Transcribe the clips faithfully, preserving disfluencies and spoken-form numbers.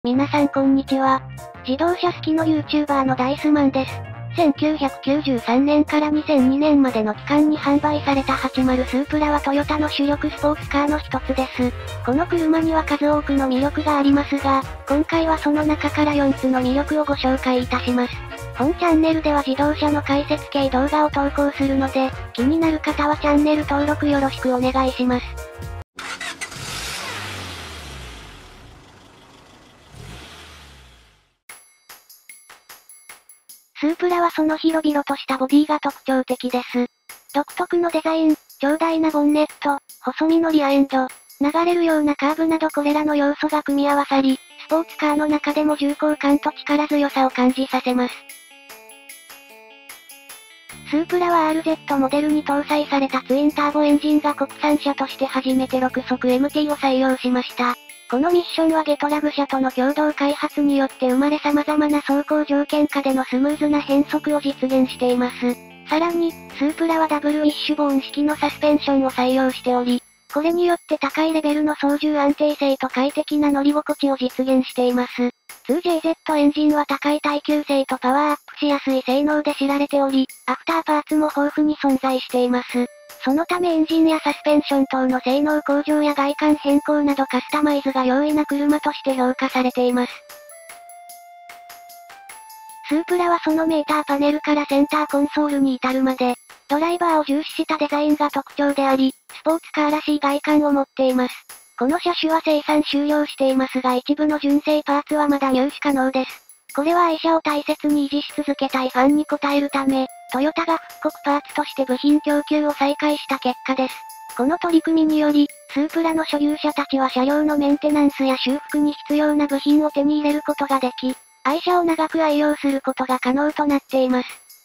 皆さんこんにちは。自動車好きの YouTuber のダイスマンです。せんきゅうひゃくきゅうじゅうさんねんからにせんにねんまでの期間に販売されたはちじゅうスープラはトヨタの主力スポーツカーの一つです。この車には数多くの魅力がありますが、今回はその中からよっつの魅力をご紹介いたします。本チャンネルでは自動車の解説系動画を投稿するので、気になる方はチャンネル登録よろしくお願いします。スープラはその広々としたボディが特徴的です。独特のデザイン、長大なボンネット、細身のリアエンド、流れるようなカーブなどこれらの要素が組み合わさり、スポーツカーの中でも重厚感と力強さを感じさせます。スープラは アールゼット モデルに搭載されたツインターボエンジンが国産車として初めてろくそく エムティー を採用しました。このミッションはゲトラグ社との共同開発によって生まれ様々な走行条件下でのスムーズな変速を実現しています。さらに、スープラはダブルウィッシュボーン式のサスペンションを採用しており、これによって高いレベルの操縦安定性と快適な乗り心地を実現しています。ツージェイゼット エンジンは高い耐久性とパワーアップしやすい性能で知られており、アフターパーツも豊富に存在しています。そのためエンジンやサスペンション等の性能向上や外観変更などカスタマイズが容易な車として評価されています。スープラはそのメーターパネルからセンターコンソールに至るまで、ドライバーを重視したデザインが特徴であり、スポーツカーらしい外観を持っています。この車種は生産終了していますが一部の純正パーツはまだ入手可能です。これは愛車を大切に維持し続けたいファンに応えるため、トヨタが復刻パーツとして部品供給を再開した結果です。この取り組みにより、スープラの所有者たちは車両のメンテナンスや修復に必要な部品を手に入れることができ、愛車を長く愛用することが可能となっています。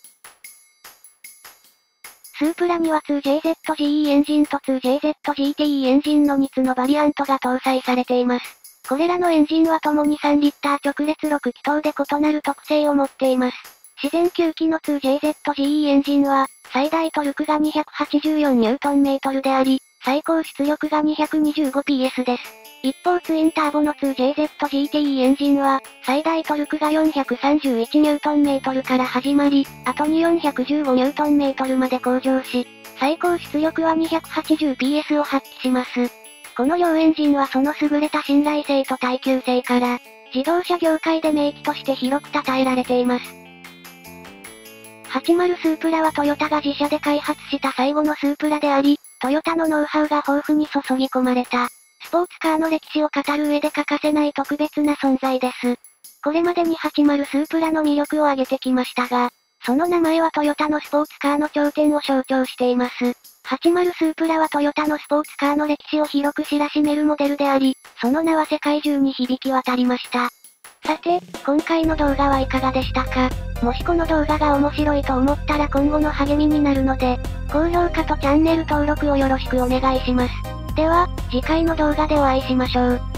スープラには ツージェイゼットジーイー エンジンと ツージェイゼットジーティー エンジンのみっつのバリアントが搭載されています。これらのエンジンはともにさんリッター直列ろく気筒で異なる特性を持っています。自然吸気の ツージェイゼットジーイー エンジンは、最大トルクが にひゃくはちじゅうよんニュートンメートル であり、最高出力が にひゃくにじゅうごピーエス です。一方ツインターボの ツージェイゼットジーティー エンジンは、最大トルクが よんひゃくさんじゅういちニュートンメートル から始まり、後に よんひゃくじゅうごニュートンメートル まで向上し、最高出力は にひゃくはちじゅうピーエス を発揮します。この両エンジンはその優れた信頼性と耐久性から、自動車業界で名機として広く称えられています。はちじゅうスープラはトヨタが自社で開発した最後のスープラであり、トヨタのノウハウが豊富に注ぎ込まれた、スポーツカーの歴史を語る上で欠かせない特別な存在です。これまでにはちじゅうスープラの魅力を挙げてきましたが、その名前はトヨタのスポーツカーの頂点を象徴しています。はちじゅうスープラはトヨタのスポーツカーの歴史を広く知らしめるモデルであり、その名は世界中に響き渡りました。さて、今回の動画はいかがでしたか？もしこの動画が面白いと思ったら今後の励みになるので、高評価とチャンネル登録をよろしくお願いします。では、次回の動画でお会いしましょう。